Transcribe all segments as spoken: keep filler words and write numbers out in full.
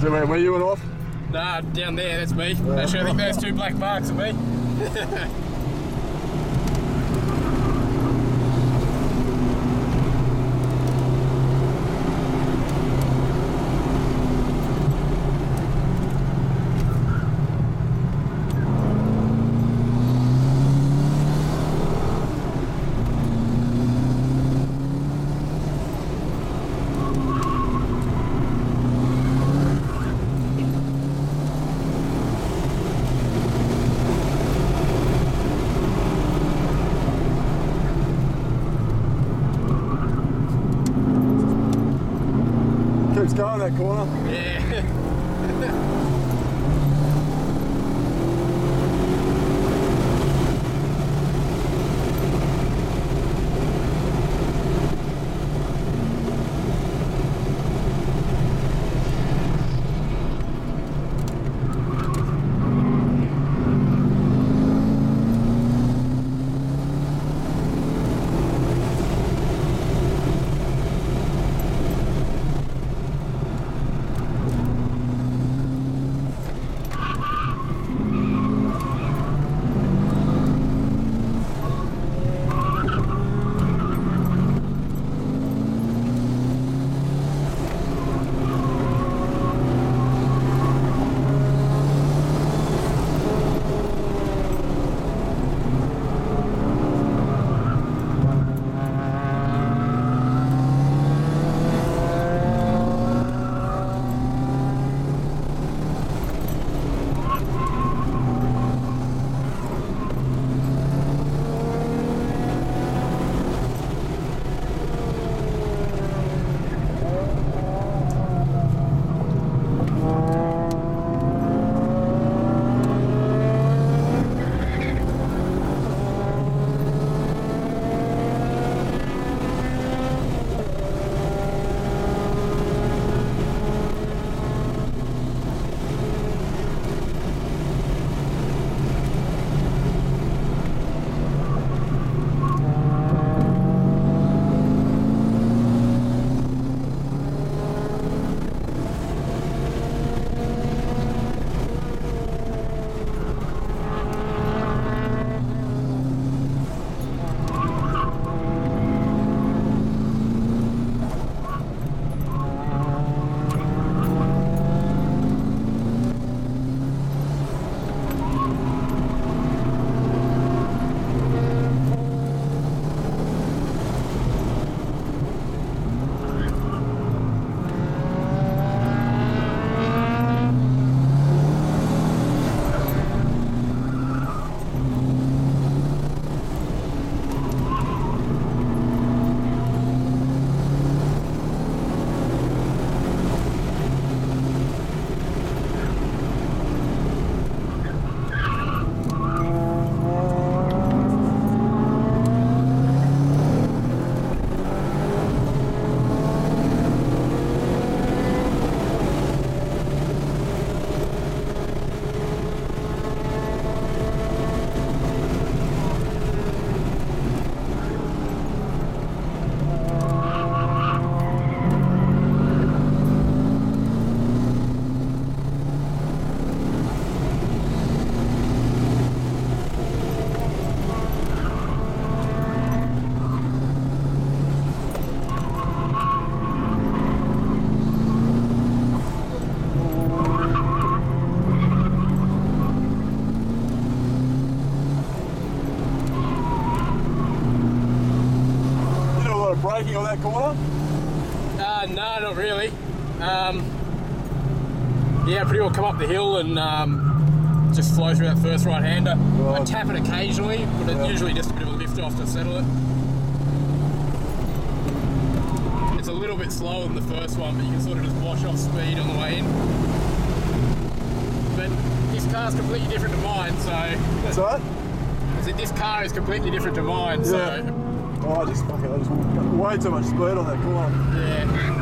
So where, where you went off? Nah, down there, that's me. Yeah. Actually, I think those two black marks are me. Keeps going that corner. Yeah. braking on that corner? Uh, no, not really. Um, yeah, pretty well come up the hill and um, just flow through that first right-hander. Right. I tap it occasionally, but it's Yeah. usually just a bit of a lift off to settle it. It's a little bit slower than the first one, but you can sort of just wash off speed on the way in. But this car's completely different to mine, so... What's that? I said this car is completely different to mine, Yeah. so... Oh, I just fucking, I just got way too much speed on that corner. Yeah.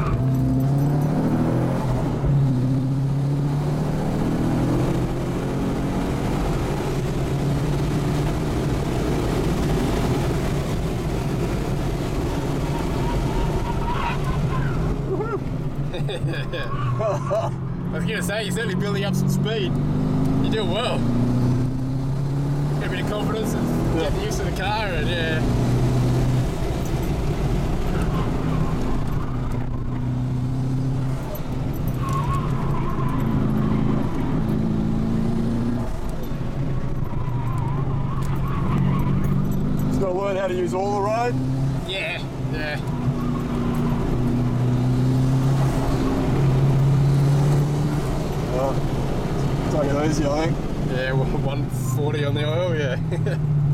I was gonna say, you're certainly building up some speed. You're doing well. Get a bit of confidence and Yeah. get used to the car, and yeah. Just got to learn how to use all the road. Yeah, yeah. Oh, take it easy, I think. Yeah, one forty on the oil, yeah.